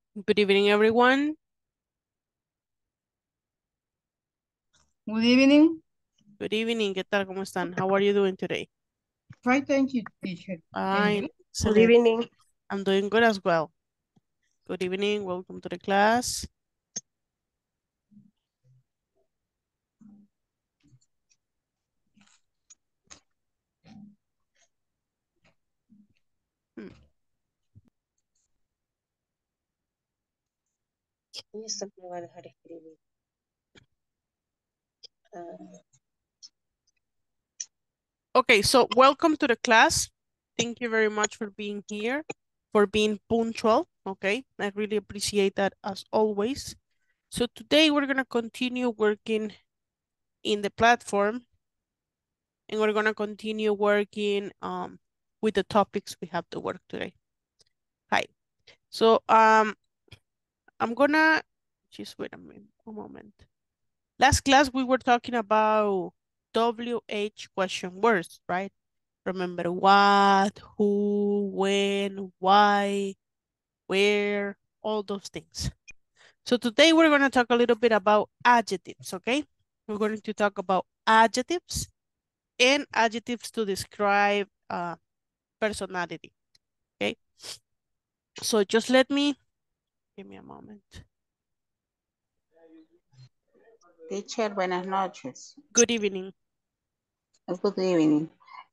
Good evening, everyone. Good evening. Good evening. ¿Qué tal? ¿Cómo están? How are you doing today? Fine, thank you, teacher. And Fine. you? Good Excellent. evening. I'm doing good as well. Good evening. Welcome to the class. Hmm. Y esto me va a dejar escribir. Ah, Okay, so welcome to the class. Thank you very much for being here, for being punctual. Okay, I really appreciate that as always. So today we're going to continue working in the platform and we're going to continue working with the topics we have to work today. Hi. So I'm gonna just wait a minute, a moment. Last class we were talking about WH question words, right? Remember what, who, when, why, where, all those things. So today we're going to talk a little bit about adjectives, okay? We're going to talk about adjectives and adjectives to describe personality, okay? So just give me a moment. Teacher, buenas noches. Good evening. Good evening.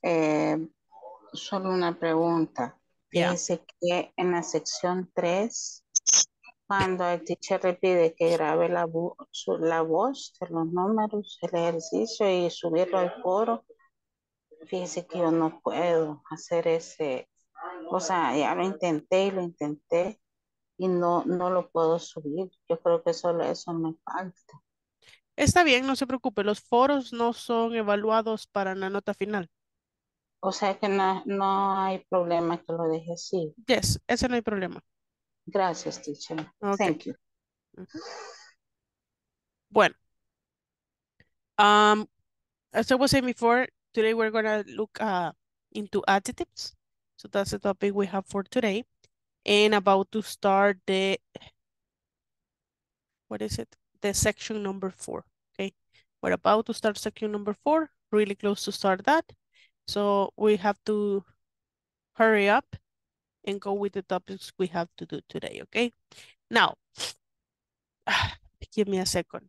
Solo una pregunta. Yeah. Fíjese que en la sección 3, cuando el teacher le pide que grabe la voz de los números, el ejercicio y subirlo al foro, fíjese que yo no puedo hacer ese, o sea, ya lo intenté y no lo puedo subir. Yo creo que solo eso me falta. Está bien, no se preocupe, los foros no son evaluados para la nota final. O sea que no hay problema que lo deje así. Yes, ese no hay problema. Gracias, teacher. Ok. Thank you. Ujú. Bueno, as I was saying before, today we're gonna look into adjectives. So that's the topic we have for today. And about to start what is it? The section number 4, okay? We're about to start section number 4, really close to start that. So we have to hurry up and go with the topics we have to do today, okay? Now, give me a second.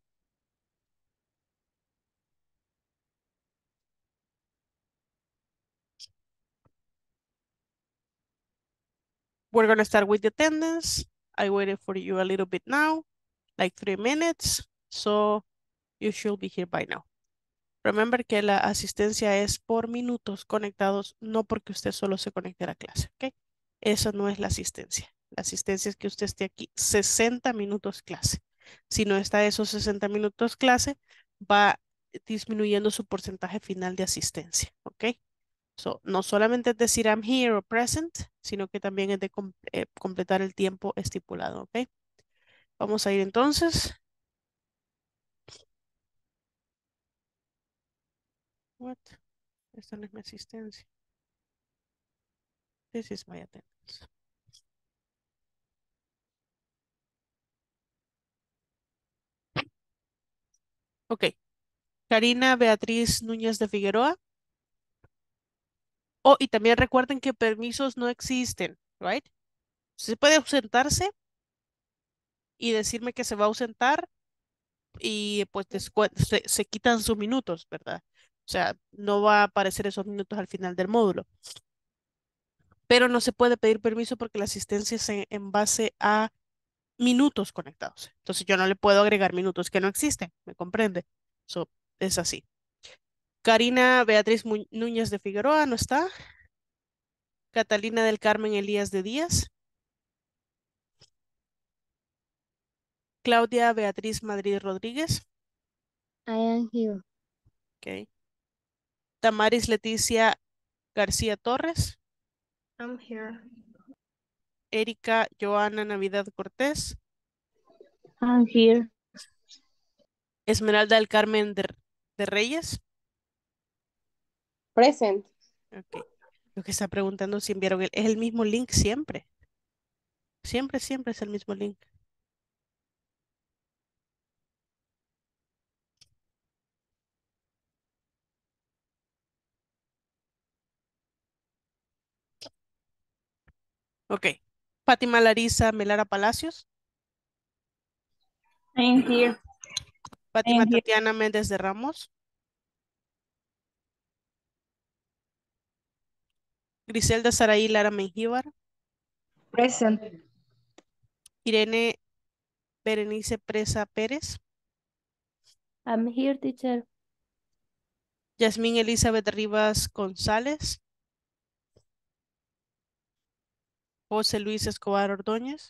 We're gonna start with the attendance. I waited for you a little bit now, like 3 minutes, so you should be here by now. Remember que la asistencia es por minutos conectados, no porque usted solo se conecte a la clase, ¿ok? Eso no es la asistencia. La asistencia es que usted esté aquí 60 minutos clase. Si no está esos 60 minutos clase, va disminuyendo su porcentaje final de asistencia, ¿ok? So, no solamente es decir I'm here o present, sino que también es de completar el tiempo estipulado, ¿ok? Vamos a ir entonces. What? Esta no es mi asistencia. This is my attendance. Ok. Karina Beatriz Núñez de Figueroa. Oh, y también recuerden que permisos no existen, right? Se puede ausentarse y decirme que se va a ausentar y pues se quitan sus minutos, ¿verdad? O sea, no va a aparecer esos minutos al final del módulo. Pero no se puede pedir permiso porque la asistencia es en base a minutos conectados. Entonces yo no le puedo agregar minutos que no existen, ¿me comprende? So, es así. Karina Beatriz Núñez de Figueroa no está. Catalina del Carmen Elías de Díaz. Claudia Beatriz Madrid Rodríguez. I am here. Okay. Tamaris Leticia García Torres. I'm here. Erika Joana Navidad Cortés. I'm here. Esmeralda del Carmen de Reyes. present. Ok. Lo que está preguntando si enviaron es el mismo link siempre. Siempre es el mismo link. Ok. Fátima Larisa Melara Palacios. I am here. Fátima here. Tatiana Méndez de Ramos. Griselda Saraí Lara Mengíbar. Present. Irene Berenice Presa Pérez. I'm here, teacher. Yasmín Elizabeth Rivas González. José Luis Escobar Ordóñez.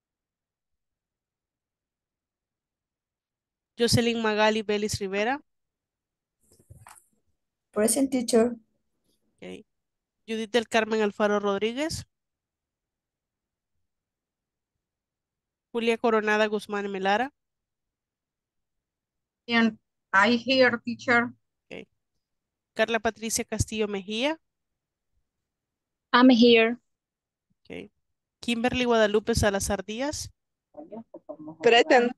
Jocelyn Magali Vélez Rivera. Present, teacher. Okay. Judith del Carmen Alfaro Rodríguez. Julia Coronada Guzmán Melara. And I hear, teacher. Okay. Carla Patricia Castillo Mejía. I'm here. Okay. Kimberly Guadalupe Salazar Díaz. Present.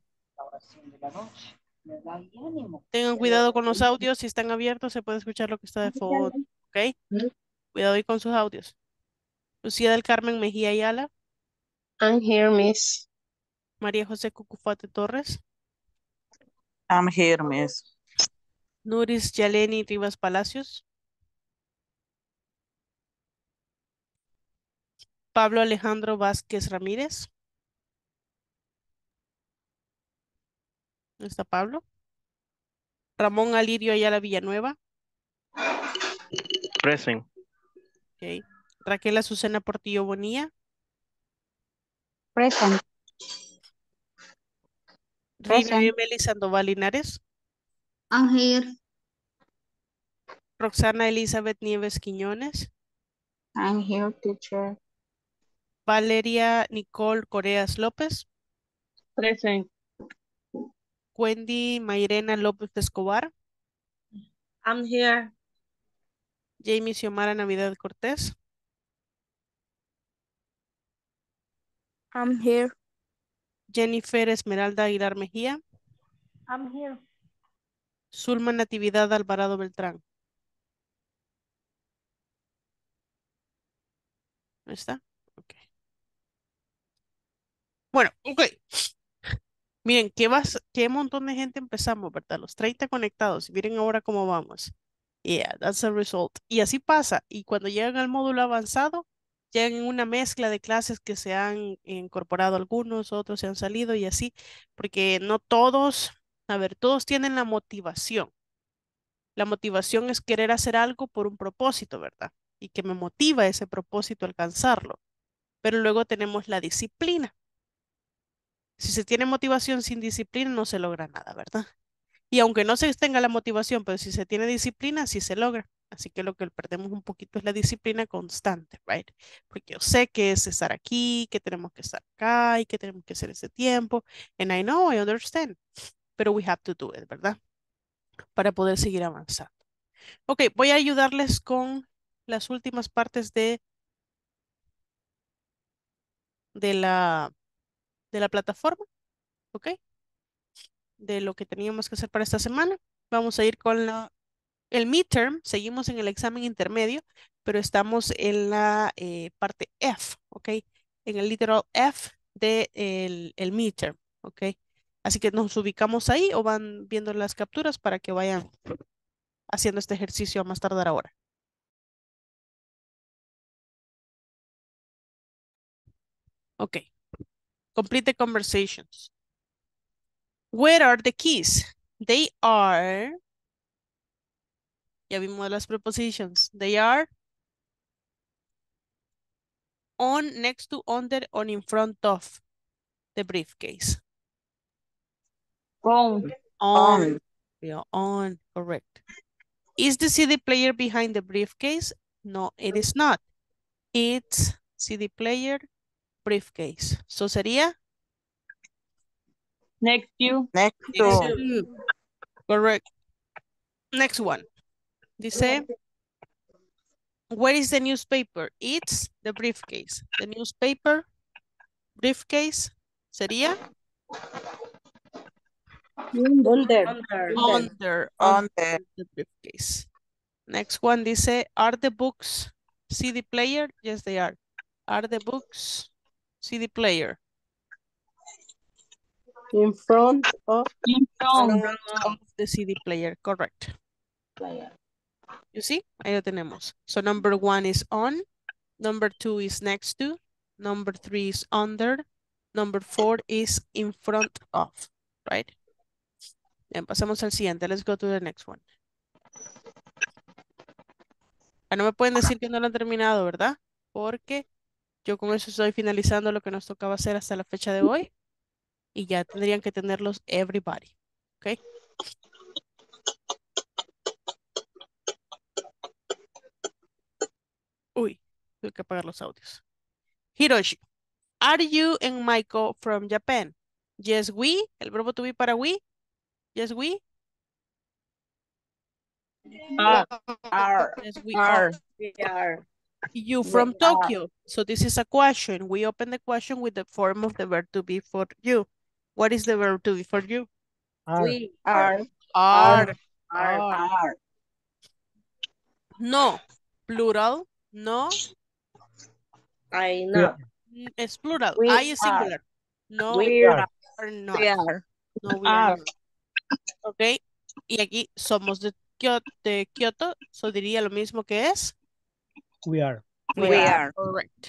Tengan cuidado con los audios, si están abiertos se puede escuchar lo que está de fondo, ¿ok? Cuidado ahí con sus audios. Lucía del Carmen Mejía Ayala. I'm here, miss. María José Cucufate Torres. I'm here, miss. Nuris Yaleni Rivas Palacios. Pablo Alejandro Vázquez Ramírez. ¿Dónde está Pablo? Ramón Alirio Ayala Villanueva. Present. Okay. Raquel Azucena Portillo Bonilla. Present. Rina Present. Emily Sandoval Linares. I'm here. Roxana Elizabeth Nieves Quiñones. I'm here, teacher. Valeria Nicole Coreas López. Present. Wendy Mayrena López Escobar. I'm here. Jamie Xiomara Navidad Cortés. I'm here. Jennifer Esmeralda Aguilar Mejía. I'm here. Zulma Natividad Alvarado Beltrán. ¿Ahí está? Ok. Bueno, ok. Miren, qué montón de gente empezamos, ¿verdad? Los 30 conectados. Y miren ahora cómo vamos. Yeah, that's the result. Y así pasa. Y cuando llegan al módulo avanzado, llegan en una mezcla de clases que se han incorporado algunos, otros se han salido y así, porque no todos, a ver, todos tienen la motivación. La motivación es querer hacer algo por un propósito, ¿verdad? Y que me motiva ese propósito a alcanzarlo. Pero luego tenemos la disciplina. Si se tiene motivación sin disciplina, no se logra nada, ¿verdad? Y aunque no se tenga la motivación, pero si se tiene disciplina, sí se logra. Así que lo que perdemos un poquito es la disciplina constante, right? Porque yo sé que es estar aquí, que tenemos que estar acá y que tenemos que hacer ese tiempo. And I know, I understand. Pero we have to do it, ¿verdad? Para poder seguir avanzando. Ok, voy a ayudarles con las últimas partes de la plataforma, ¿ok? De lo que teníamos que hacer para esta semana. Vamos a ir con el midterm, seguimos en el examen intermedio, pero estamos en la parte F, ¿ok? En el literal F de el midterm, ¿ok? Así que nos ubicamos ahí o van viendo las capturas para que vayan haciendo este ejercicio a más tardar ahora. Ok. Complete the conversations. Where are the keys? They are, ya vimos las prepositions. They are on, next to, under, on, in front of the briefcase. On. On. Yeah, on, correct. Is the CD player behind the briefcase? No, it is not. It's CD player, briefcase. So sería? Next you. Next to. Correct. Next one. Dice, where is the newspaper? It's the briefcase. The newspaper, briefcase sería Under. under the briefcase. Next one dice, are the books CD player? Yes, they are. Are the books CD player? In front of. Of the CD player, correct. Player. You see, ahí lo tenemos. So number 1 is on, number 2 is next to, number 3 is under, number 4 is in front of, right? Bien, pasamos al siguiente. Let's go to the next one. Ah, no me pueden decir que no lo han terminado, ¿verdad? Porque yo con eso estoy finalizando lo que nos tocaba hacer hasta la fecha de hoy. Y ya tendrían que tenerlos everybody. ¿Ok? Uy, tuve que apagar los audios. Hiroshi, are you and Maiko from Japan? Yes, we. El verbo to be para we. Yes, we. Are. Yes, we are. We are. You from Tokyo. So this is a question. We open the question with the form of the verb to be for you. What is the verb to be for you? We are. Are. No. Plural. No. I know. Es plural. We I is singular. No, We are. not. We are. No, we are not. Ok. Y aquí somos de Kyoto. So diría lo mismo que es. We are. We are. Correct.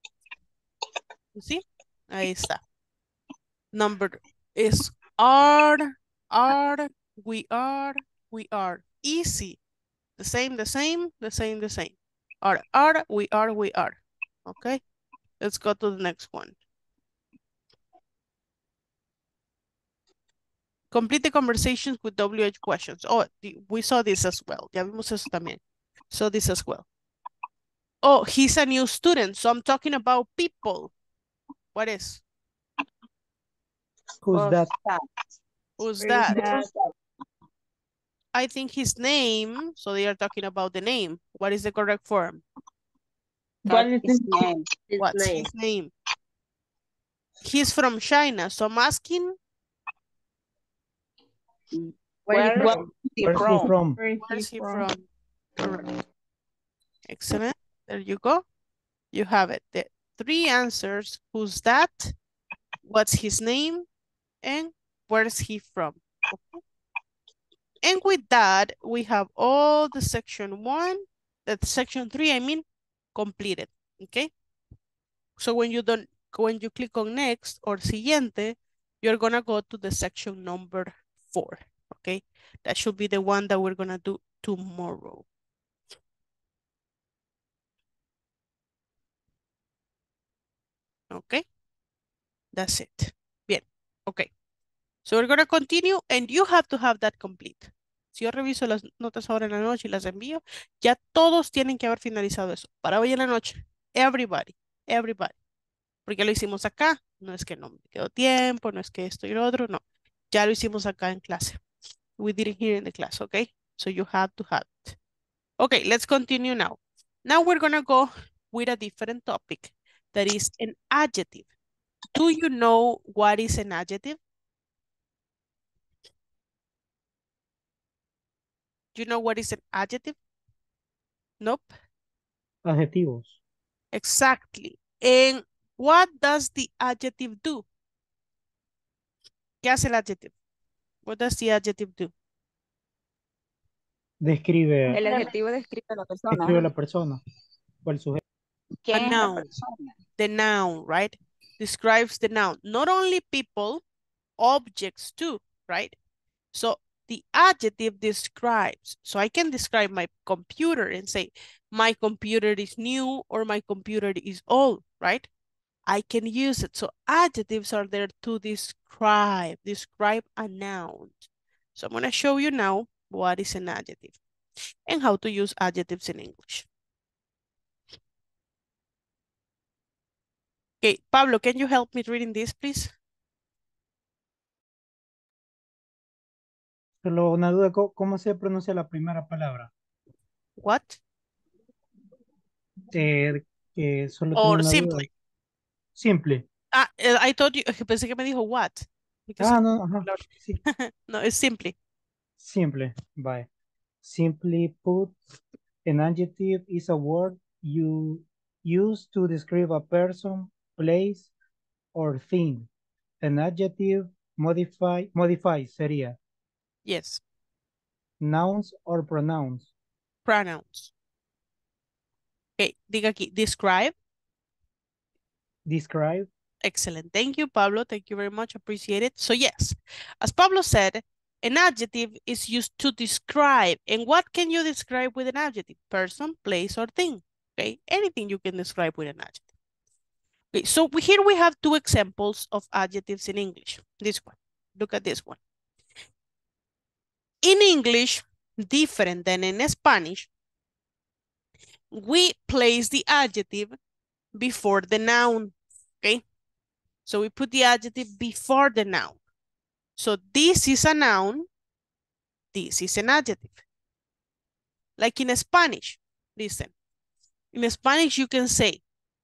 ¿Sí? Ahí está. Number is are, we are. Easy. The same. Are, we are. Okay. Let's go to the next one. Complete the conversations with WH questions. Oh, we saw this as well. Ya vimos eso también. Saw this as well. Oh, he's a new student. So I'm talking about people. What is? Who's that? Who's that? I think his name. So they are talking about the name. What is the correct form? What is his name? What's his name? He's from China. So I'm asking. Where is he from? Where's he from? Correct. Excellent. There you go. You have it. The 3 answers. Who's that? What's his name? And where's he from? Okay. And with that, we have all the section 1, section 3, I mean, completed. Okay. So when you click on next or siguiente, you're gonna go to the section number 4. Okay. That should be the one that we're gonna do tomorrow. Okay. That's it. Bien. Okay. So we're going to continue and you have to have that complete. Si yo reviso las notas ahora en la noche y las envío, ya todos tienen que haber finalizado eso. Para hoy en la noche. Everybody. Porque lo hicimos acá. No es que no me quedó tiempo, no es que esto y lo otro, no. Ya lo hicimos acá en clase. We did it here in the class, okay? So you have to have it. Okay, let's continue now. Now we're going to go with a different topic that is an adjective. Do you know what is an adjective? Do you know what is an adjective? Nope. Adjetivos. Exactly. And what does the adjective do? ¿Qué hace el adjective? What does the adjective do? Describe. El adjetivo describe a la persona. Describe a la persona. O el sujeto. A noun. The noun, right? Describes the noun. Not only people, objects too, right? So the adjective describes. So I can describe my computer and say, my computer is new or my computer is old, right? I can use it. So adjectives are there to describe a noun. So I'm going to show you now what is an adjective and how to use adjectives in English. Okay, Pablo, can you help me reading this, please? Solo una duda, ¿cómo se pronuncia la primera palabra? What? Que solo tengo Or una simply. duda. Simple. I thought you, pensé que me dijo what. Because No, ajá. Sí. no, it's simply. Simple. Bye. Simply put, an adjective is a word you use to describe a person, place, or thing. An adjective modify sería Yes, nouns or pronouns. pronouns. Okay, diga aquí, describe. Describe. Excellent. Thank you, Pablo. Thank you very much. Appreciate it. So yes, as Pablo said, an adjective is used to describe. And what can you describe with an adjective? Person, place, or thing. Okay, anything you can describe with an adjective. Okay, so here we have two examples of adjectives in English. This one, look at this one. In English, different than in Spanish, we place the adjective before the noun, okay? So we put the adjective before the noun. So this is a noun, this is an adjective. Like in Spanish, listen. In Spanish, you can say,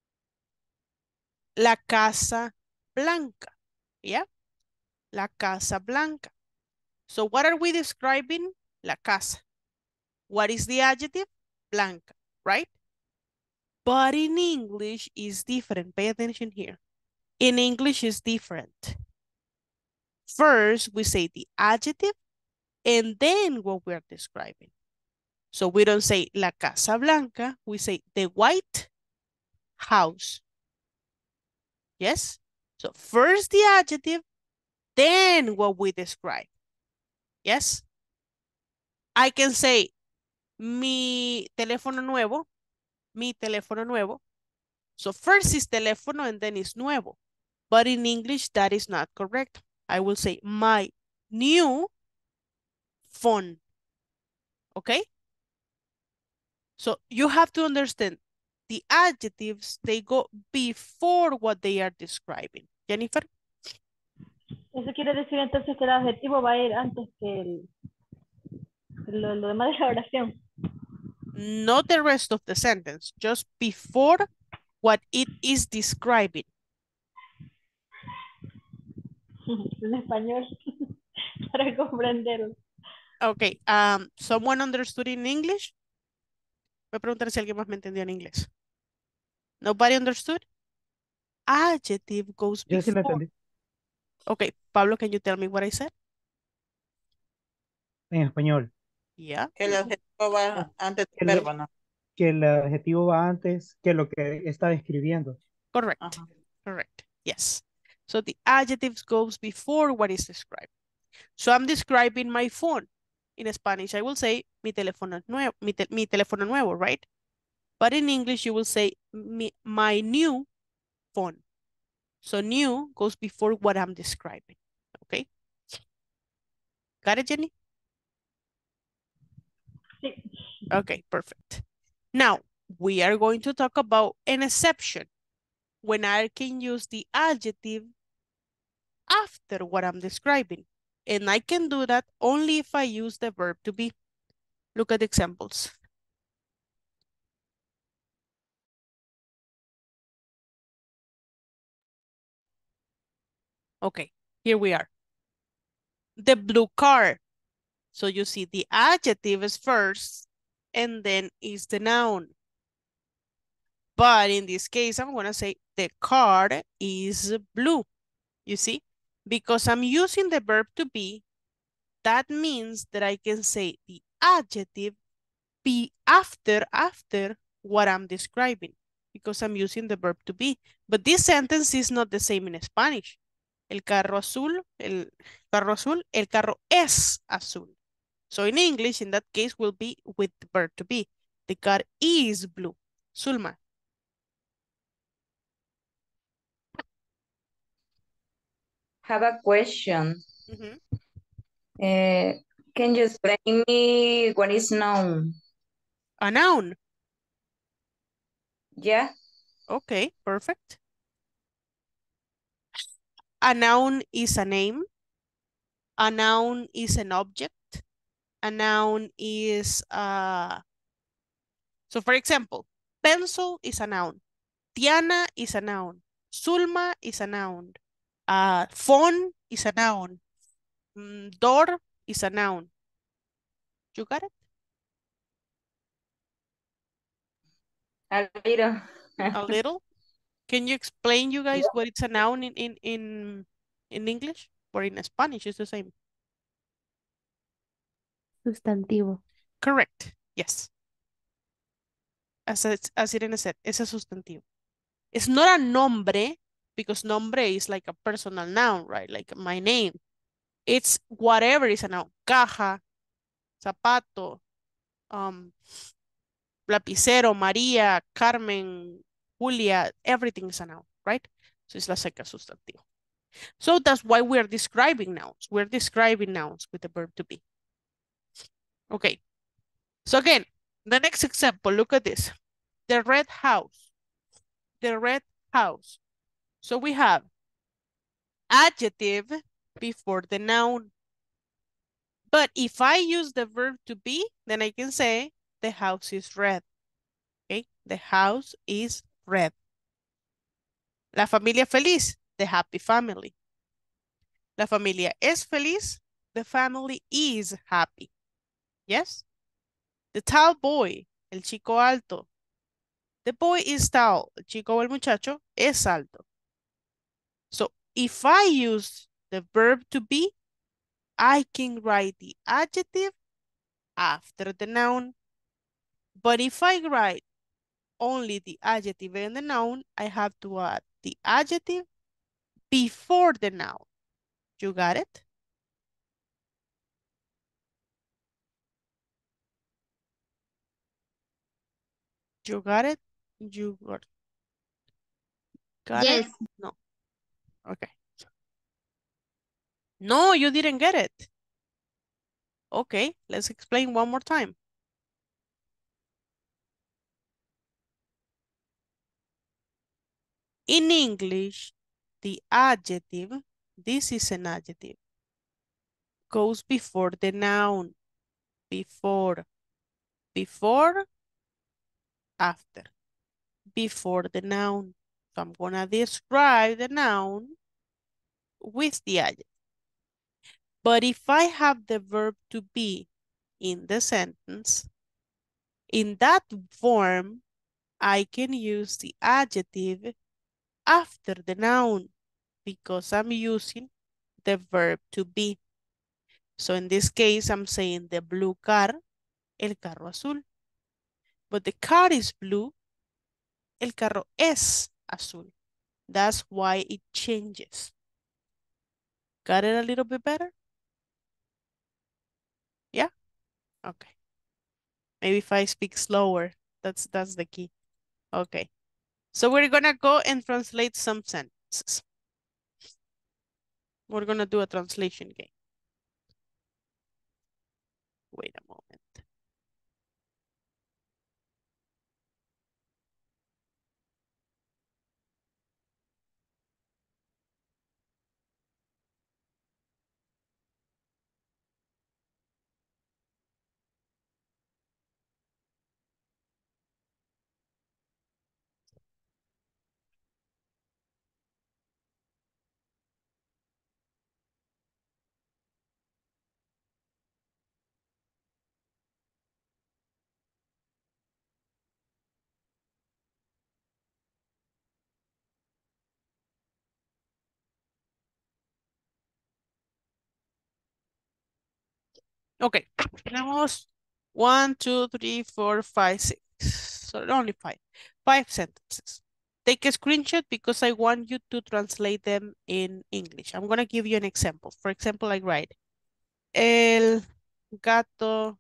la casa blanca, yeah? La casa blanca. So what are we describing? La casa. What is the adjective? Blanca, right? But in English is different. Pay attention here. In English is different. First, we say the adjective and then what we're describing. So we don't say la casa blanca, we say the white house. Yes? So first the adjective, then what we describe. Yes? I can say mi teléfono nuevo, mi teléfono nuevo. So first is teléfono and then is nuevo. But in English, that is not correct. I will say my new phone. Okay? So you have to understand the adjectives, they go before what they are describing. Jennifer? Eso quiere decir entonces que el adjetivo va a ir antes que lo demás de la oración. Not the rest of the sentence, just before what it is describing. En español, para comprenderlo. Okay, someone understood in English? Voy a preguntar si alguien más me entendió en inglés. Nobody understood? Adjective goes Yo sí lo before. entendí. Okay, Pablo, can you tell me what I said? En español. Yeah. Que el adjetivo va antes del verbo, ¿no? Que el adjetivo va antes que lo que está describiendo. Correct. Ajá. Correct. Yes. So the adjectives goes before what is described. So I'm describing my phone. In Spanish, I will say mi teléfono nuevo, mi teléfono nuevo, right? But in English, you will say my new phone. So new goes before what I'm describing. Okay. Got it, Jenny? Sí. Okay, perfect. Now, we are going to talk about an exception when I can use the adjective after what I'm describing. And I can do that only if I use the verb to be. Look at the examples. Okay, here we are. The blue car. So you see the adjective is first and then is the noun. But in this case, I'm gonna say the car is blue. You see, because I'm using the verb to be, that means that I can say the adjective be after what I'm describing because I'm using the verb to be. But this sentence is not the same in Spanish. El carro azul, el carro es azul. So in English, in that case, will be with the verb to be. The car is blue. Zulma. Have a question. Mm-hmm. Can you explain me what is noun? A noun. Yeah. Okay, perfect. A noun is a name. A noun is an object. A noun is, so for example, pencil is a noun. Diana is a noun. Zulma is a noun. Phone is a noun. Door is a noun. You got it? A little. A little? Can you explain, you guys, what it's a noun in English? Or in Spanish, it's the same. Sustantivo. Correct. Yes. As Irene said, es a sustantivo. It's not a nombre, because nombre is like a personal noun, right? Like my name. It's whatever is a noun. Caja, zapato, lapicero, María, Carmen, Julia, everything is a noun, right? So it's like a sustantivo. So that's why we're describing nouns. We're describing nouns with the verb to be. Okay. So again, the next example, look at this. The red house. The red house. So we have adjective before the noun. But if I use the verb to be, then I can say the house is red. Okay, the house is red. La familia feliz, the happy family. La familia es feliz, the family is happy. Yes? The tall boy, el chico alto. The boy is tall, el chico o el muchacho es alto. So if I use the verb to be, I can write the adjective after the noun. But if I write only the adjective and the noun, I have to add the adjective before the noun. You got it? You got it? You got it? No. Okay. No, you didn't get it. Okay, let's explain one more time. In English, the adjective, this is an adjective, goes before the noun. Before, after, before the noun. So I'm gonna describe the noun with the adjective. But if I have the verb to be in the sentence, in that form, I can use the adjective after the noun because I'm using the verb to be. So in this case, I'm saying the blue car, el carro azul. But the car is blue, el carro es azul. That's why it changes. Got it a little bit better? Yeah? Okay. Maybe if I speak slower, that's the key. Okay. So we're gonna go and translate some sentences. We're gonna do a translation game. Wait a moment. Okay, tenemos 1, 2, 3, 4, 5, 6. So only 5. 5 sentences. Take a screenshot because I want you to translate them in English. I'm going to give you an example. For example, I write, el gato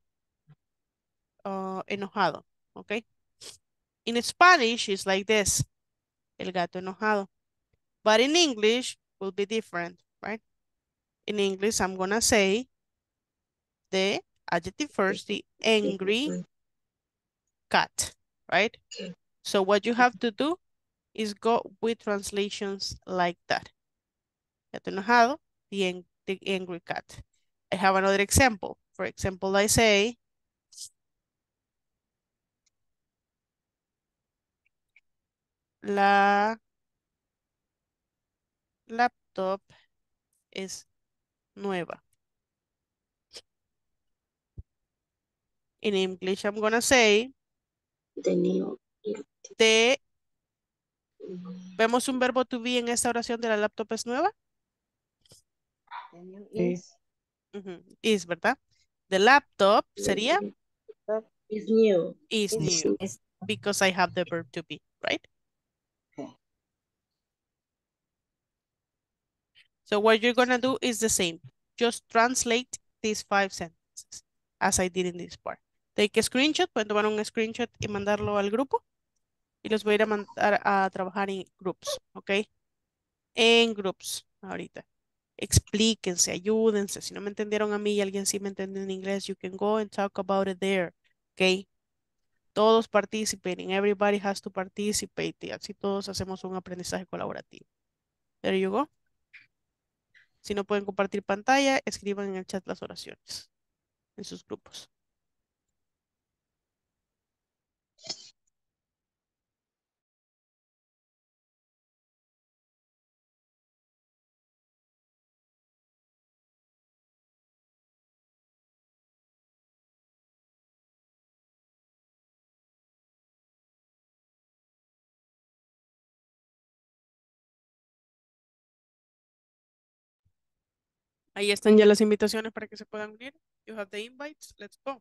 enojado, okay? In Spanish, it's like this, el gato enojado. But in English, will be different, right? In English, I'm going to say the adjective first, the angry cat, right? So what you have to do is go with translations like that. Gato enojado, the angry cat. I have another example. For example, I say, la laptop es nueva. In English, I'm gonna say The new. the. ¿Vemos un verbo to be en esta oración de la laptop es nueva? The new Sí. is. Ujú, is, ¿verdad? The laptop sería Is new. is new because I have the verb to be, right? Okay. So what you're gonna do is the same. Just translate these 5 sentences as I did in this part. Take a screenshot, pueden tomar un screenshot y mandarlo al grupo. Y los voy a ir a mandar a trabajar en groups, ¿ok? En groups, ahorita. Explíquense, ayúdense. Si no me entendieron a mí y alguien sí me entendió en inglés, you can go and talk about it there, ¿ok? Todos participating, everybody has to participate. Y así todos hacemos un aprendizaje colaborativo. There you go. Si no pueden compartir pantalla, escriban en el chat las oraciones en sus grupos. Ahí están ya las invitaciones para que se puedan unir. You have the invites. Let's go.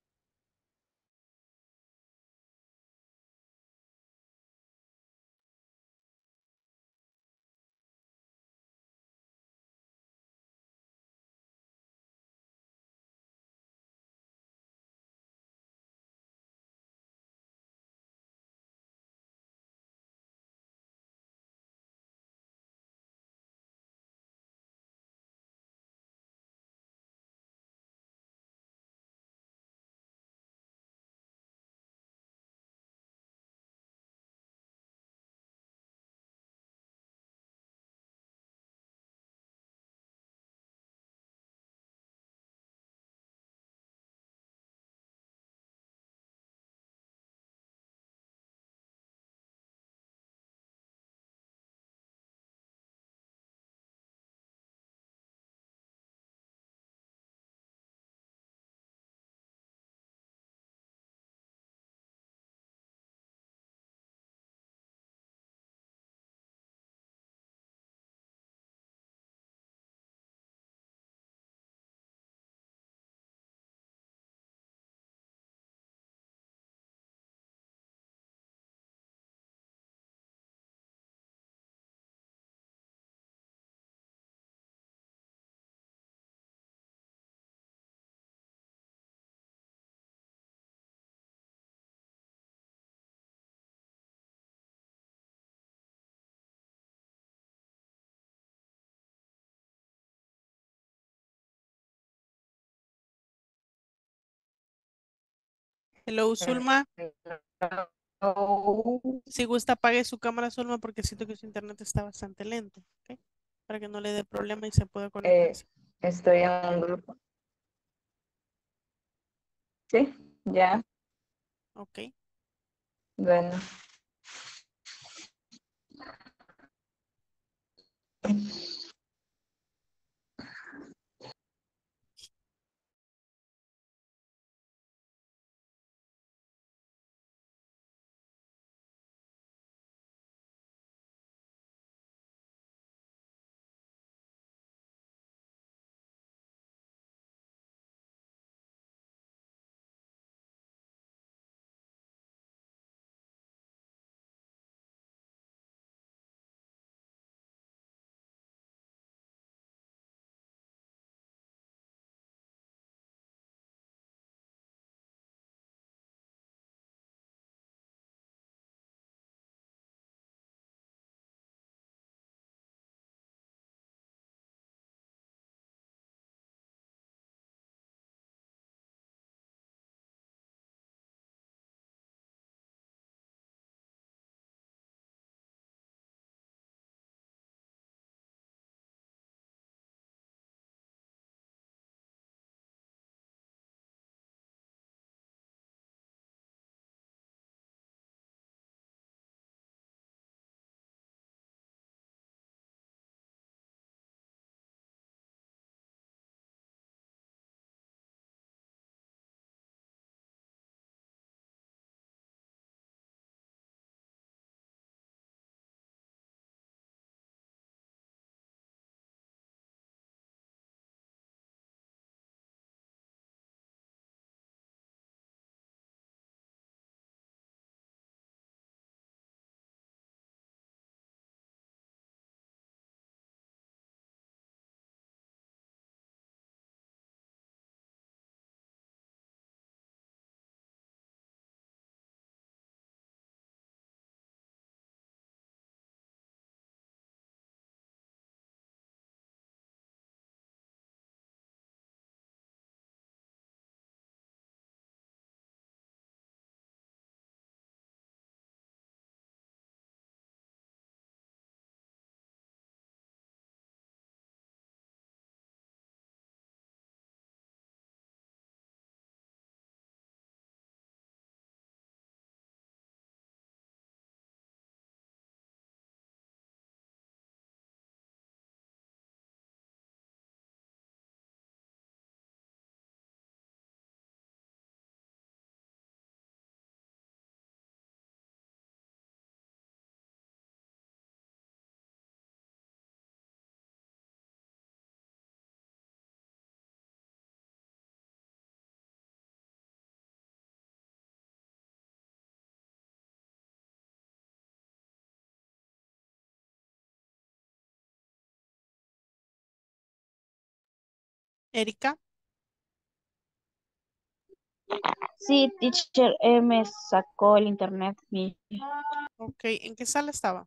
Hello, Zulma. Si gusta, apague su cámara, Zulma, porque siento que su internet está bastante lento. ¿Ok? Para que no le dé problema y se pueda conectar. Estoy en un grupo. Sí, ya. Ok. Bueno. Erika. Sí, teacher, me sacó el internet. Ok, ¿en qué sala estaba?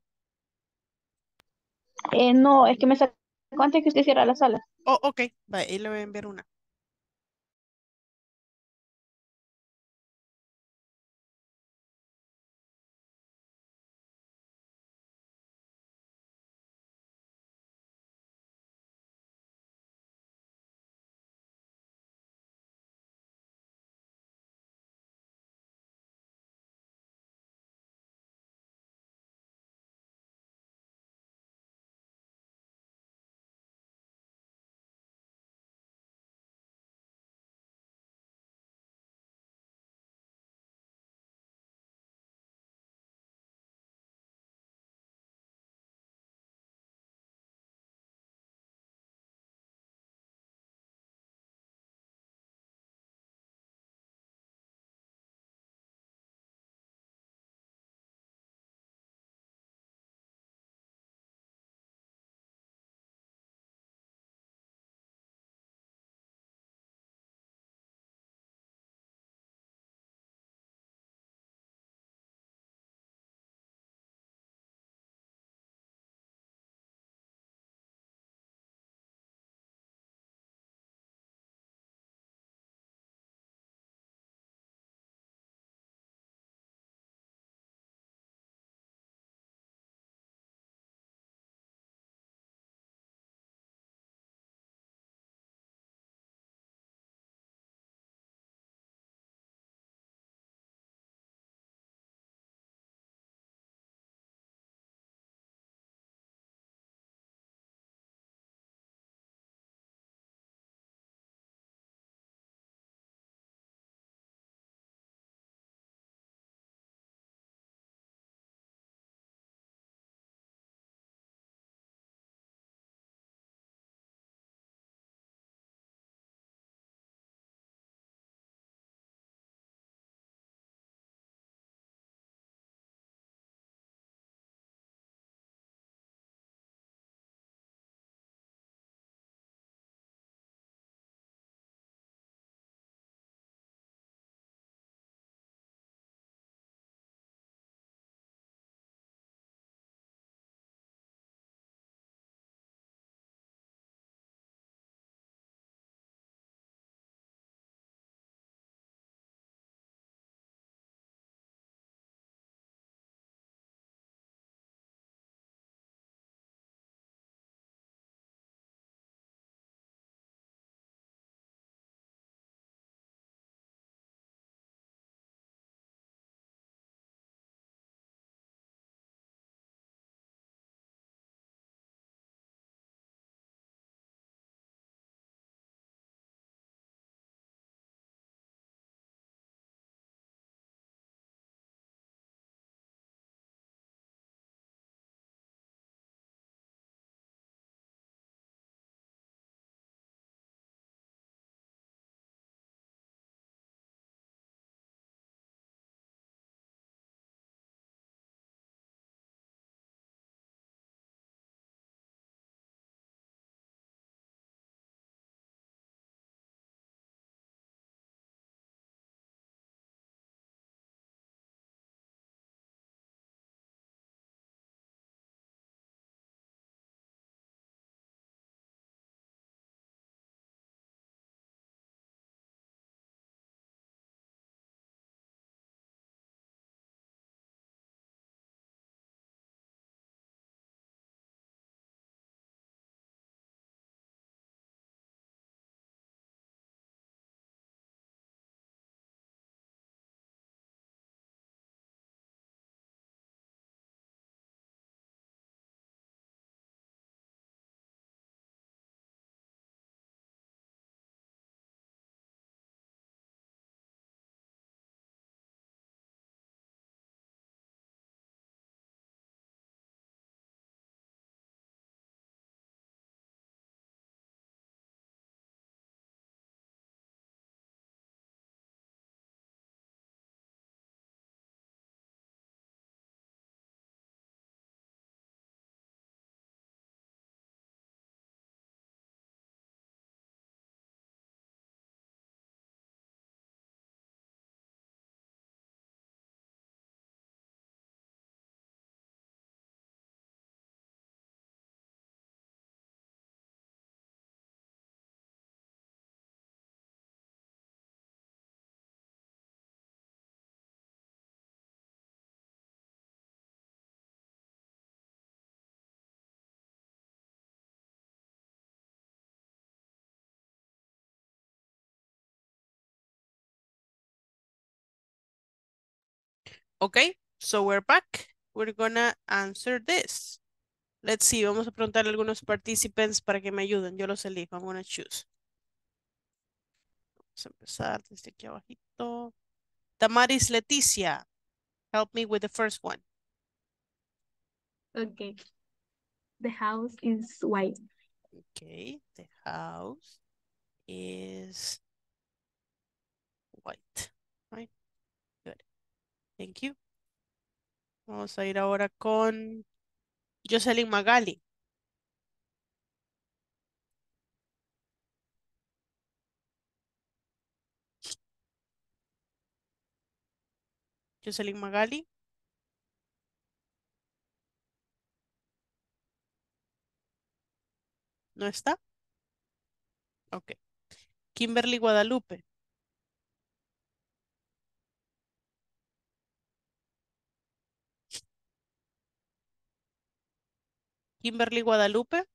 No, es que me sacó antes que usted cierra la sala. Oh, ok, vaya, ahí le voy a enviar una. Okay, so we're back. We're gonna answer this. Let's see, vamos a preguntarle a algunos participants para que me ayuden. Yo los elijo. I'm gonna choose. Vamos a empezar desde aquí abajito. Tamaris Leticia, help me with the first one. Okay. The house is white. Okay, the house is white. Right, good. Thank you. Vamos a ir ahora con Jocelyn Magali. Jocelyn Magali. ¿No está? Ok. Kimberly Guadalupe. Kimberly Guadalupe.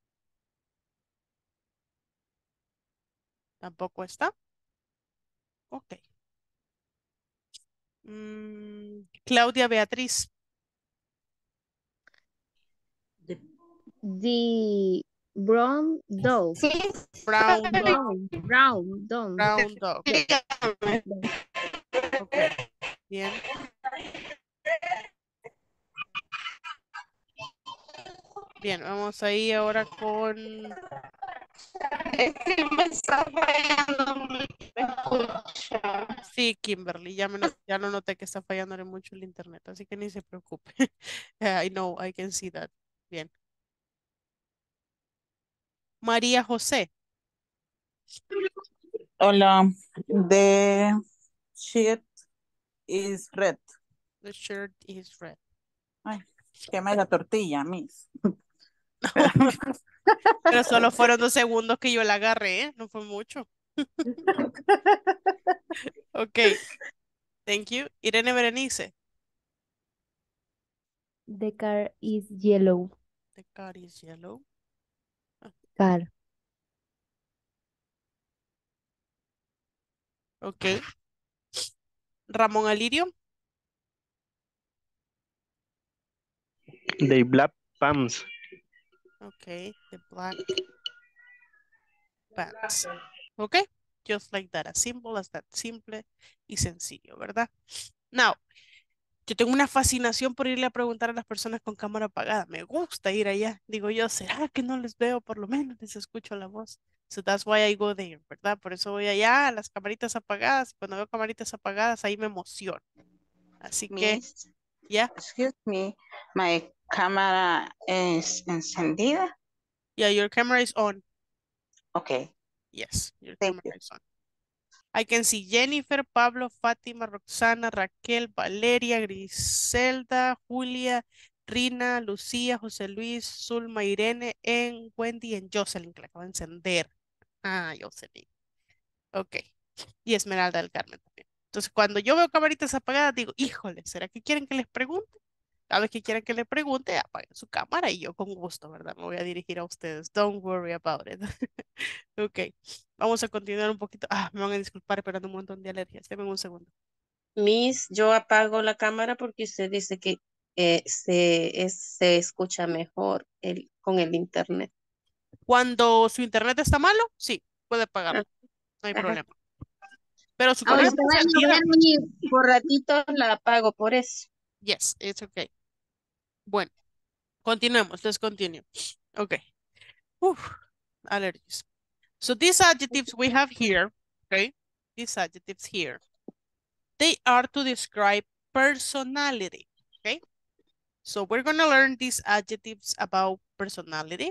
Tampoco está. Ok. Claudia Beatriz. The brown dog. Brown dog. Brown dog. Brown dog. Ok. Bien. Bien, vamos ahí ahora con... Es que me está fallando, me escucha. Sí, Kimberly, ya no noté que está fallándole mucho el internet, así que ni se preocupe. I know, I can see that. Bien. María José. Hola, the sheet is red. The shirt is red. Ay, quemé la tortilla, miss. Pero solo fueron 2 segundos que yo la agarré, ¿eh? No fue mucho. Ok. Thank you. Irene Berenice. The car is yellow. The car is yellow. Car. Ok. Ramón Alirio. The black pants. Okay, the black pants. Ok, just like that, as simple as that, simple y sencillo, ¿verdad? Now, yo tengo una fascinación por irle a preguntar a las personas con cámara apagada. Me gusta ir allá. Digo yo, ¿será que no les veo? Por lo menos les escucho la voz. So that's why I go there, ¿verdad? Por eso voy allá a las camaritas apagadas. Cuando veo camaritas apagadas, ahí me emociono. Así que, Miss, yeah. excuse me, my cámara es encendida. Yeah, your camera is on. Okay. Yes, your Thank camera is on. I can see Jennifer, Pablo, Fátima, Roxana, Raquel, Valeria, Griselda, Julia, Rina, Lucía, José Luis, Zulma, Irene, en Wendy, en Jocelyn, que la acaba de encender. Ah, Jocelyn. Ok. Y Esmeralda del Carmen también. Entonces, cuando yo veo camaritas apagadas, digo, híjole, ¿será que quieren que les pregunte? Cada vez que quieran que les pregunte, apaguen su cámara y yo con gusto, ¿verdad? Me voy a dirigir a ustedes. Don't worry about it. Ok. Vamos a continuar un poquito. Ah, me van a disculpar, pero ando un montón de alergias. Denme un segundo. Miss, yo apago la cámara porque usted dice que se escucha mejor con el internet. Cuando su internet está malo, sí, puede apagarlo. No hay Ajá. problema. Pero su Ahora cámara está encendida. por ratito la apago por eso. Yes, it's okay. Bueno, continuemos. Let's continue. Okay. Allergies. So these adjectives we have here, okay? These adjectives here, they are to describe personality, okay? So we're going to learn these adjectives about personality.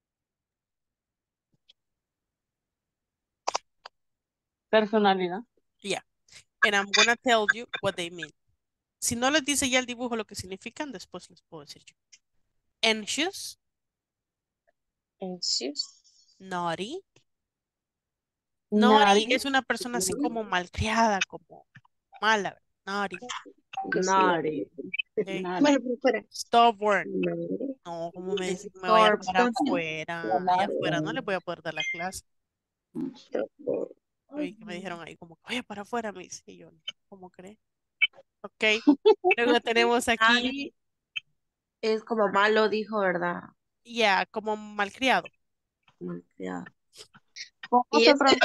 Personalidad. Yeah. And I'm going to tell you what they mean. Si no les dice ya el dibujo lo que significan, después les puedo decir yo. Anxious. Anxious. Naughty. Naughty Naughty. es una persona así como malcriada, como mala. Naughty. Naughty. Okay. Naughty. Stubborn. Naughty. No, como me dicen que me vaya para afuera. Allá afuera no Naughty. les voy a poder dar la clase. Oí que me dijeron ahí como que vaya para afuera, mis. Y yo, ¿cómo cree? Ok. Luego tenemos aquí, Naughty es como malo, dijo, ¿verdad? ya, como malcriado. Ya. ¿Cómo Y se ese pronuncia?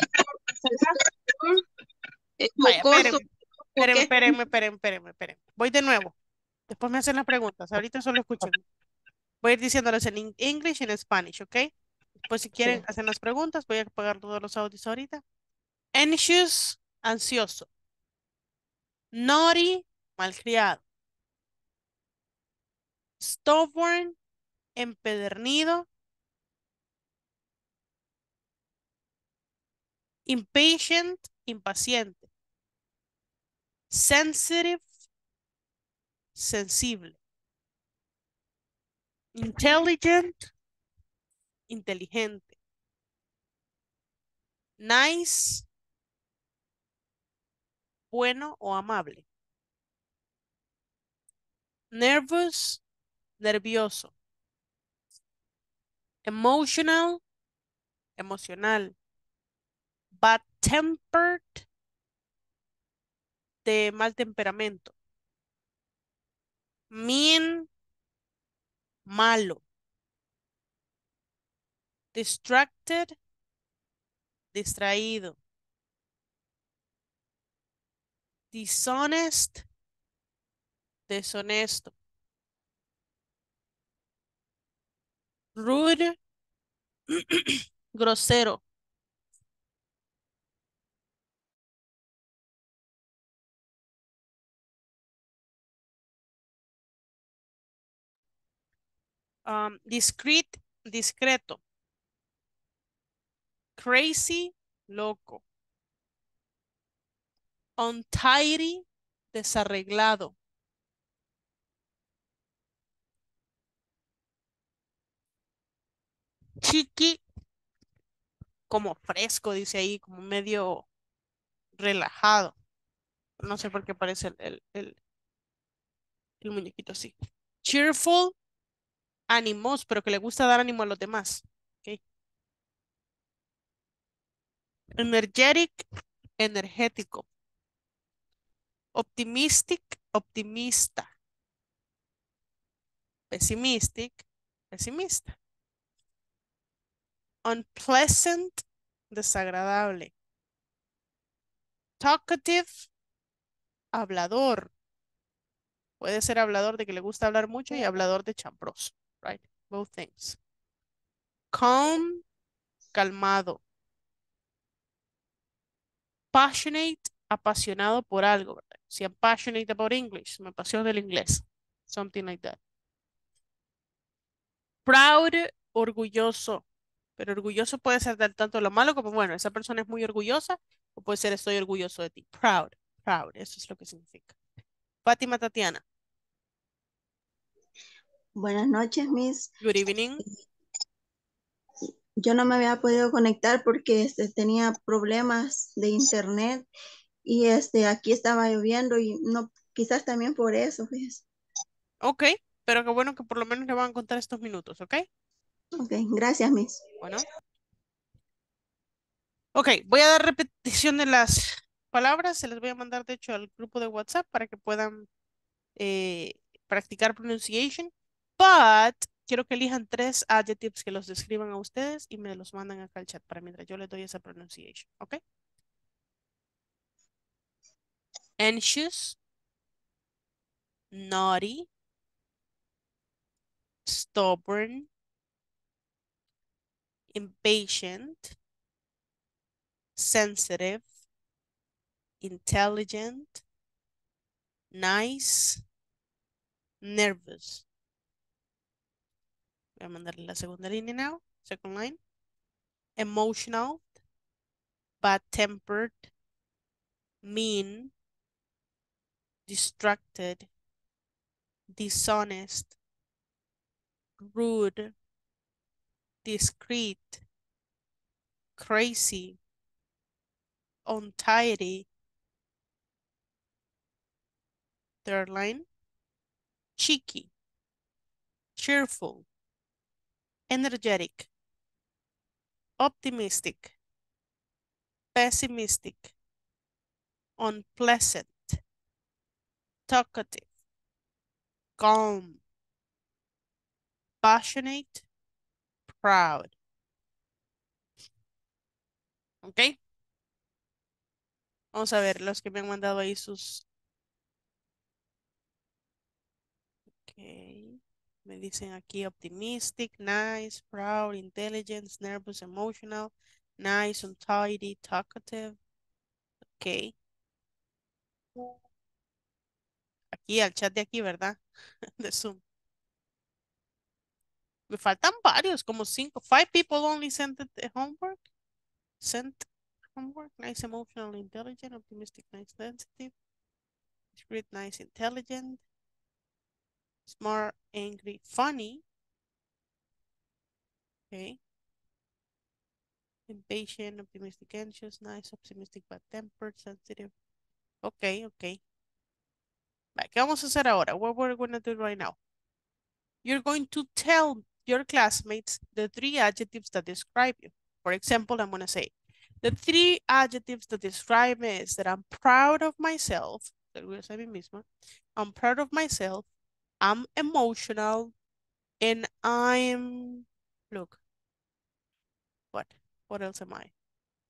es Vaya, mocoso. ¿O qué? espérenme. Voy de nuevo. Después me hacen las preguntas. Ahorita solo escuchen. Voy a ir diciéndoles en English y en Spanish, ¿ok? Después si quieren Sí. hacer las preguntas, voy a apagar todos los audios ahorita. Anxious, ansioso. Naughty, malcriado. Stubborn, empedernido. Impatient, impaciente. Sensitive, sensible. Intelligent, inteligente. Nice, bueno o amable. Nervous, nervioso. Emotional, emocional. Bad-tempered, de mal temperamento. Mean, malo. Distracted, distraído. Dishonest, deshonesto. Rude, grosero. Discreet, discreto. Crazy, loco. Untidy, desarreglado. Chiqui, como fresco, dice ahí, como medio relajado. No sé por qué parece el muñequito así. Cheerful, ánimos, pero que le gusta dar ánimo a los demás. ¿Ok? Energetic, energético. Optimistic, optimista. Pessimistic, pesimista. Unpleasant, desagradable. Talkative, hablador. Puede ser hablador de que le gusta hablar mucho y hablador de chambroso. Right? Both things. Calm, calmado. Passionate, apasionado por algo, ¿verdad? Si I'm passionate about English, me apasiona el inglés. Something like that. Proud, orgulloso. Pero orgulloso puede ser del tanto lo malo como bueno, esa persona es muy orgullosa o puede ser estoy orgulloso de ti. Proud, proud, eso es lo que significa. Fátima Tatiana, Buenas noches, Miss. good evening. Yo no me había podido conectar porque tenía problemas de internet y aquí estaba lloviendo y no, quizás también por eso, fíjese. Ok, pero qué bueno que por lo menos le van a contar estos minutos, ¿ok? Ok, gracias, Miss. Bueno. Ok, voy a dar repetición de las palabras, se les voy a mandar de hecho al grupo de WhatsApp para que puedan eh, practicar pronunciation, but quiero que elijan 3 adjectives que los describan a ustedes y me los mandan acá al chat para mientras yo les doy esa pronunciation, ¿ok? Anxious, naughty, stubborn, impatient, sensitive, intelligent, nice, nervous. Voy a mandarle la segunda línea now, second line. Emotional, bad-tempered, mean, distracted, dishonest, rude, discreet, crazy, untidy. Third line, cheeky, cheerful, energetic, optimistic, pessimistic, unpleasant, talkative, calm, passionate, proud. ¿Ok? Vamos a ver los que me han mandado ahí sus... Ok. Me dicen aquí optimistic, nice, proud, intelligent, nervous, emotional, nice, untidy, talkative. Ok. Aquí al chat de aquí, ¿verdad? De Zoom. Me faltan varios, como 5. 5 people only sent the homework. Sent homework. Nice, emotional, intelligent, optimistic, nice, sensitive. Discreet, nice, intelligent. Smart, angry, funny. Okay. Impatient, optimistic, anxious, nice, optimistic, bad-tempered, sensitive. Okay, okay. Vale, ¿qué vamos a hacer ahora? What we're going to do right now? You're going to tell your classmates the 3 adjectives that describe you. For example, I'm going to say, the 3 adjectives that describe me is that I'm proud of myself. I'm proud of myself. I'm emotional. And I'm, look, what? What else am I?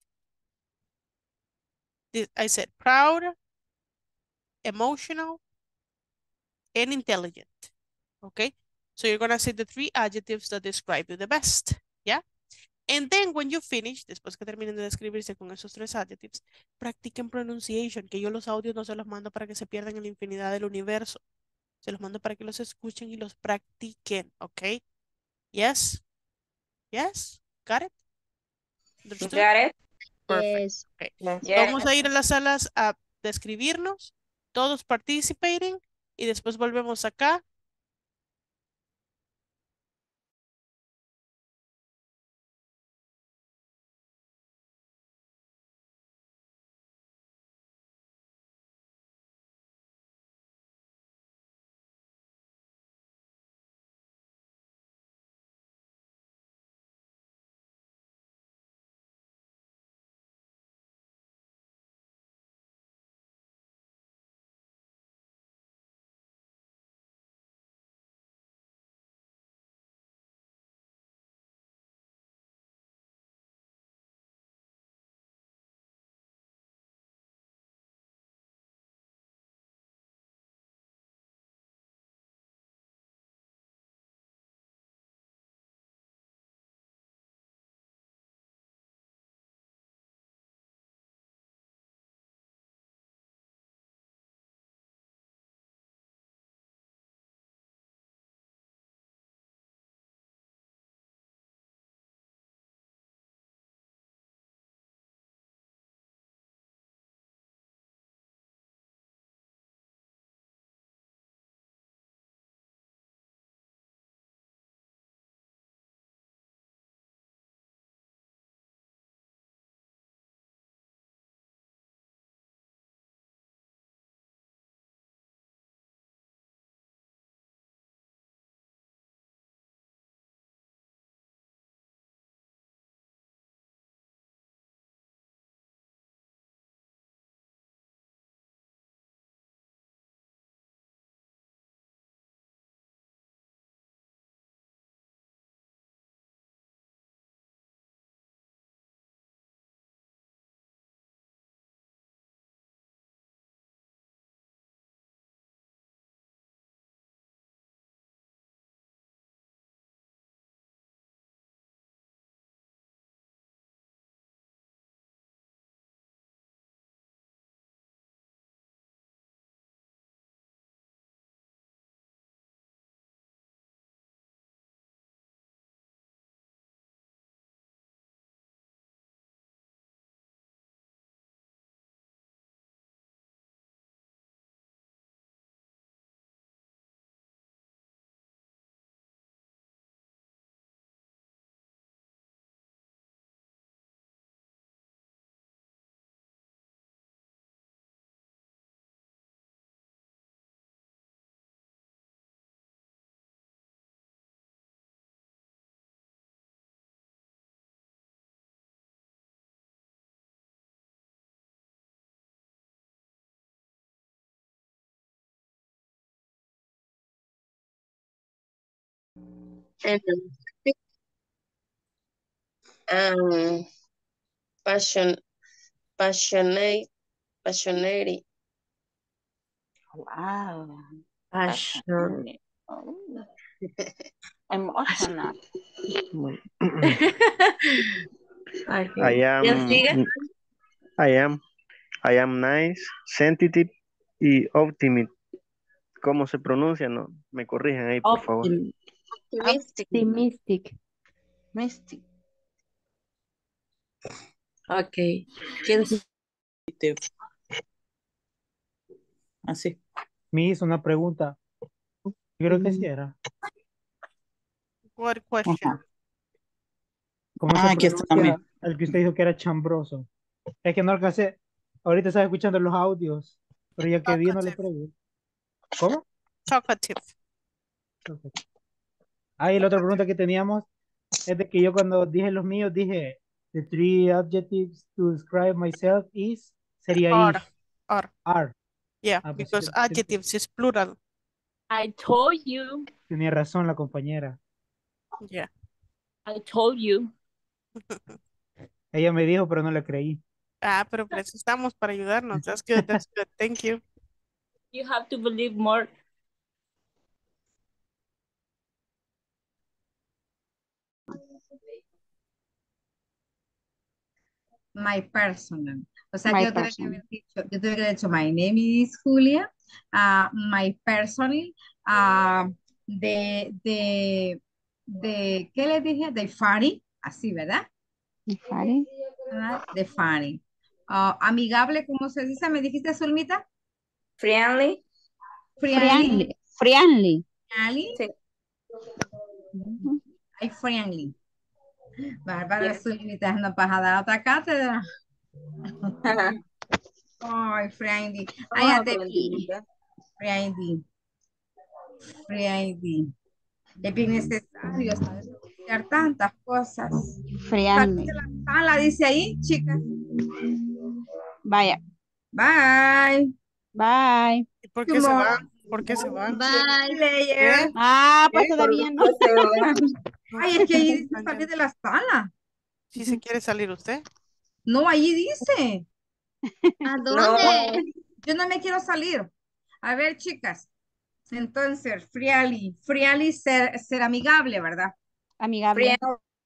I said proud, emotional, and intelligent. Okay? So you're going to say the 3 adjectives that describe you the best. Yeah? And then when you finish, después que terminen de describirse con esos 3 adjectives, practiquen pronunciation, que yo los audios no se los mando para que se pierdan en la infinidad del universo. Se los mando para que los escuchen y los practiquen. ¿Ok? Yes? Yes? Got it? Understood? Got it? Perfect. Yes. Okay. Yes. Vamos a Yes. ir a las salas a describirnos, todos participating, y después volvemos acá And, passion, passionate, passionate, Wow. passion. Oh. Emotional. Okay. ¿Ya sigue? I am nice, sensitive y optimist. ¿Cómo se pronuncia? No, me corrigen ahí, por favor. Optimistic. Optimistic. Mystic. Ok. ¿Quién Así. Me hizo una pregunta. Yo creo que sí era. What question? ¿Cómo se aquí está pronuncia también. el que usted dijo que era chambroso? Es que no alcancé. Ahorita estaba escuchando los audios, pero ya que vi no le pregunto. ¿Cómo? Talkative. Ah, y la otra pregunta que teníamos es de que yo cuando dije los míos dije the three adjectives to describe myself is sería Are. is. Are. Are. Yeah, Ah, pues because adjectives is plural. I told you. tenía razón la compañera. Yeah. I told you. Ella me dijo, pero no le creí. Ah, pero para eso estamos, para ayudarnos. That's good, that's good. Thank you. You have to believe more. My personal. O sea, My que yo tuve que haber dicho, yo tuve que haber dicho, my name is Julia, my personal, ¿qué le dije? De funny, así, ¿verdad? Funny. De funny. Amigable, ¿cómo se dice? ¿Me dijiste, Zulmita? Friendly. Friendly. Friendly. Friendly. Sí. Ay, friendly. Bárbara, Zulmita, no vas a dar otra cátedra. Ay, friendly. Ay, Vamos a te aprendiendo. Friendly. Friendly. Es bien necesario saber tantas cosas. Friendly. Salí de la sala, dice ahí, chicas. Vaya. Bye. Bye. ¿Y por qué se van? ¿Por qué se van? Bye. ¿Qué? Ah, pues todavía no. Ay, es que ahí dice salir de la sala. ¿Sí se quiere salir usted? No, allí dice. ¿A No, dónde? yo no me quiero salir. A ver, chicas. Entonces, friendly ser amigable, ¿verdad? Amigable.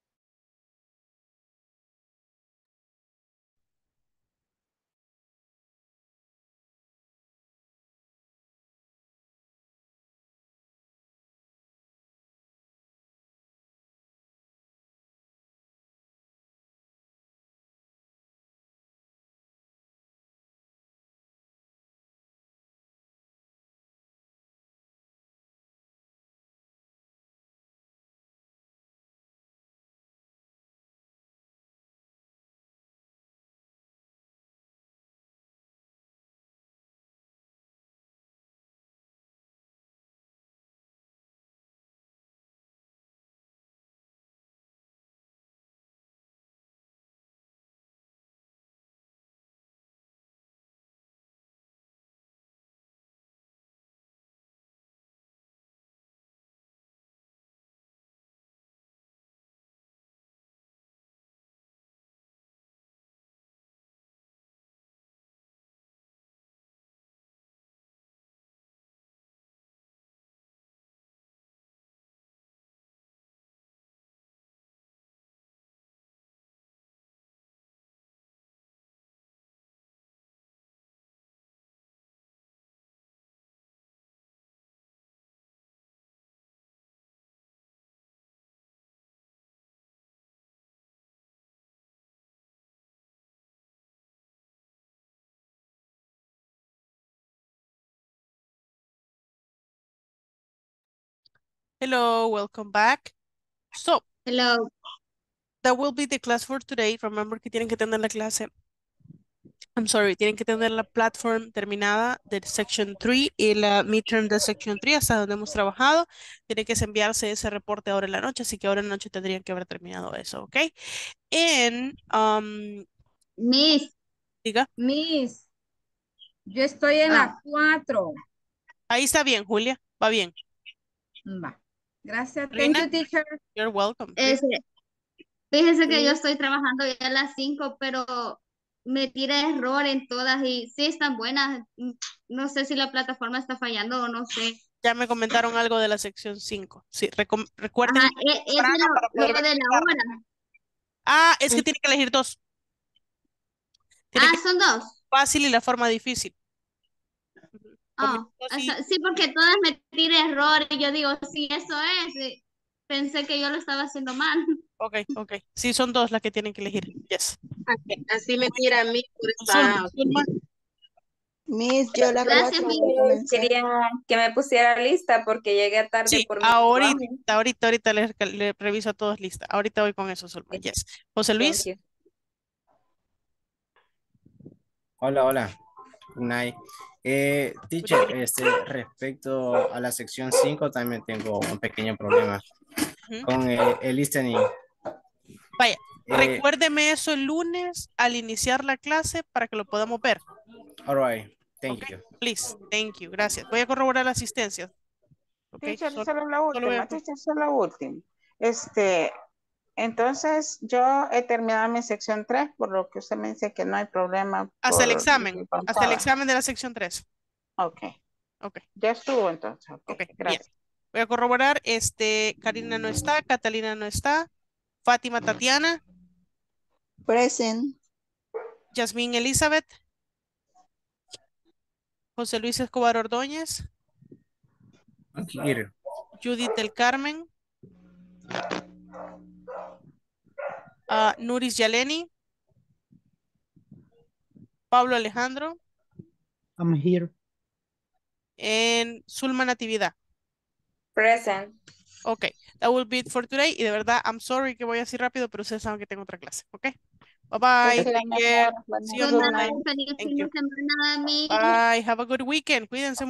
Hello, welcome back. So, Hello. that will be the class for today. Remember que tienen que tener la clase. I'm sorry, tienen que tener la platform terminada de Section 3 y la midterm de Section 3 hasta donde hemos trabajado. Tiene que enviarse ese reporte ahora en la noche, así que ahora en la noche tendrían que haber terminado eso, ¿ok? En, Miss. diga. Miss. Yo estoy en la 4. Ahí está bien, Julia, va bien. Va. Gracias. Thank Rina, you, teacher. you're welcome. Rina. Fíjese que Sí. yo estoy trabajando ya a las 5, pero me tira error en todas y sí están buenas. No sé si la plataforma está fallando o no sé. Ya me comentaron algo de la sección 5. Sí, recuerden Ajá, es de temprano para lo poder de la verificarlo. hora. Ah, es que tiene que elegir dos. Tiene que Son dos. fácil y la forma difícil. Sí, porque todas me tira error y yo digo, sí, eso es. Pensé que yo lo estaba haciendo mal. Ok. Sí, son dos las que tienen que elegir. Yes. Así me tira a mí por Zulma, esta. Miss, yo la Gracias, 4 Miss. voy a comenzar. Quería que me pusiera lista porque llegué tarde Sí, por mi trabajo. ahorita le reviso a todos lista. Ahorita voy con eso, Zulma. Yes. José Luis. Thank you. Hola. Good night. Teacher, respecto a la sección 5 también tengo un pequeño problema con el listening. Vaya, recuérdeme eso el lunes al iniciar la clase para que lo podamos ver. All right, thank you. Please, thank you, gracias. Voy a corroborar la asistencia. Teacher, solo la última, teacher, solo la última. Entonces, yo he terminado mi sección 3, por lo que usted me dice que no hay problema. Hasta el examen de la sección 3. Ok. Ya estuvo entonces. Ok, gracias. Bien. Voy a corroborar, Karina no está, Catalina no está, Fátima Tatiana. Present. Yasmín Elizabeth. José Luis Escobar Ordóñez. Here. Judith del Carmen. Nuris Yaleni. Pablo Alejandro. I'm here. En Zulma Natividad. Present. Ok, that will be it for today. Y de verdad, I'm sorry que voy así rápido, pero ustedes saben que tengo otra clase. Ok, bye bye. Take care. See you on Monday. Thank you. Bye, have a good weekend. Cuídense.